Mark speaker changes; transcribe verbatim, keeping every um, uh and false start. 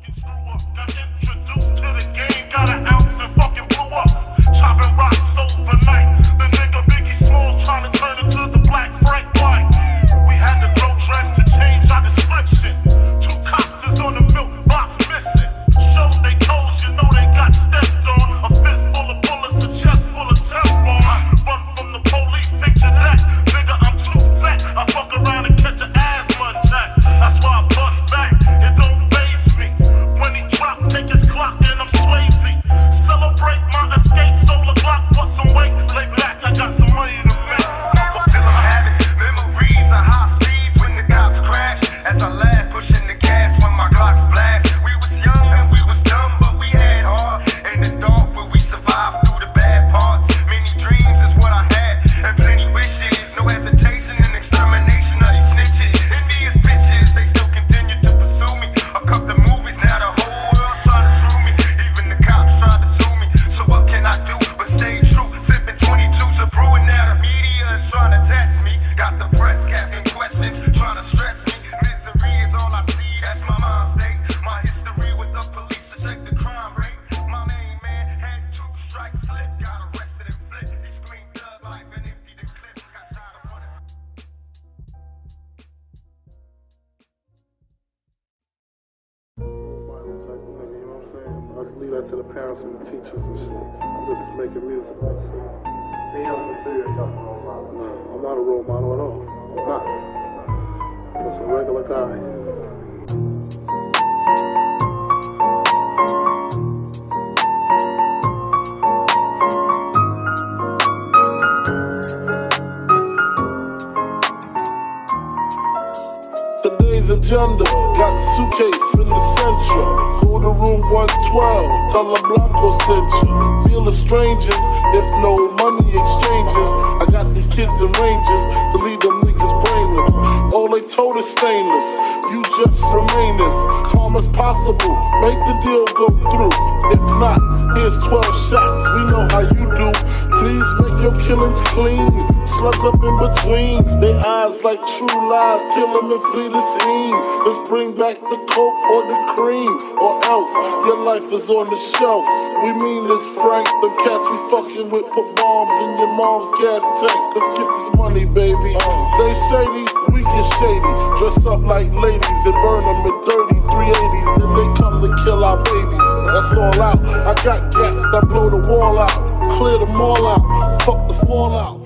Speaker 1: fucking screw up. Got introduced to the game, got an ounce and fucking blew up. Chopping rocks overnight. The nigga Biggie Smalls trying to turn into the Black Frank White. We had to grow dreads to change our description. Two cops is on the milk box missing. Shows they toes, you know they got stepped on. A fist full of bullets, a chest full of Teflon. Run from the police, picture that. Nigga, I'm too fat. I fuck around and catch an asthma attack. That's why I bust back. It don't faze me. When he drop, take his clock and I'm Swayze. Celebrate my escape, solar clock, put some weight. Lay back, I got some money to make.
Speaker 2: Still I'm having memories of high speeds when the cops crash. As I laugh, pushing the gas when my Glocks blast. We was young and we was dumb, but we had heart. In the dark where we survived through the bad parts. Many dreams is what I had, and plenty wishes. No hesitation and extermination of these snitches. Envious bitches, they still continue to pursue me. A couple of movies, now the whole world's trying to screw me. Even the cops tried to sue me. So what can I do but stay true? Sipping twenty-twos of brewing, now the media is trying to test me. Got the press asking questions, trying to stress me. Misery is all I see, that's my mind state. My history with the police to shake the crime rate. My main man had two strikes slip, got arrested and flipped. He screamed thug life and emptied the clip. Got tired of running.
Speaker 3: Bible type of nigga, you know what I'm saying? I just leave that to the parents and the teachers and shit. I'm just making music, that's it.
Speaker 4: So you don't consider yourself a role model?
Speaker 3: No, I'm not a role model at all. I'm not. I'm just a regular guy. Today's agenda, got a suitcase in the central. Go to room one twelve, tell them Blanco sent you. Feel the strangers, if no money exchanges. I got these kids in ranges to leave them niggas brainless. All they told is stainless, you just remain as calm as possible. Make the deal go through. If not, here's twelve shots, we know how you do. Please make your killings clean. Slugs up in between, they eyes like true lies. Kill them and flee the scene. Let's bring back the coke or the cream, or else your life is on the shelf. We mean this, Frank. The cats we fucking with put bombs in your mom's gas tank. Let's get this money, baby. They say these weak and shady, dress up like ladies and burn them in dirty three eighties. Then they come to kill our babies. That's all out. I got gas that blow the wall out, clear them all out, fuck the fallout.